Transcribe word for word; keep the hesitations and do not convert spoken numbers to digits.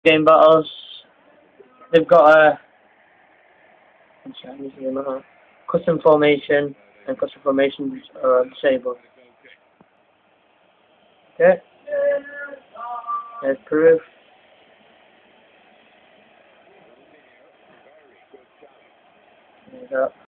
game battles. They've got a I'm sorry, I'm using them, uh, custom formation, and custom formations are disabled. Okay. There's proof. There you go.